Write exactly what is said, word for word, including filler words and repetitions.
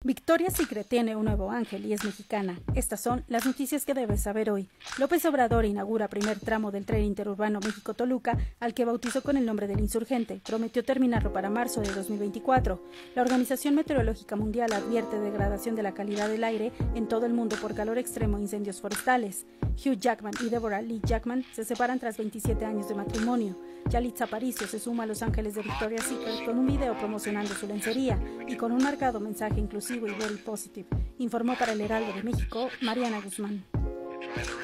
Victoria's Secret tiene un nuevo ángel y es mexicana. Estas son las noticias que debes saber hoy. López Obrador inaugura primer tramo del tren interurbano México-Toluca, al que bautizó con el nombre del Insurgente. Prometió terminarlo para marzo de dos mil veinticuatro. La Organización Meteorológica Mundial advierte degradación de la calidad del aire en todo el mundo por calor extremo e incendios forestales. Hugh Jackman y Deborah Lee Jackman se separan tras veintisiete años de matrimonio. Yalitza Aparicio se suma a Los Ángeles de Victoria's Secret con un video promocionando su lencería y con un marcado mensaje inclusivo y very positive, informó para el Heraldo de México Mariana Guzmán.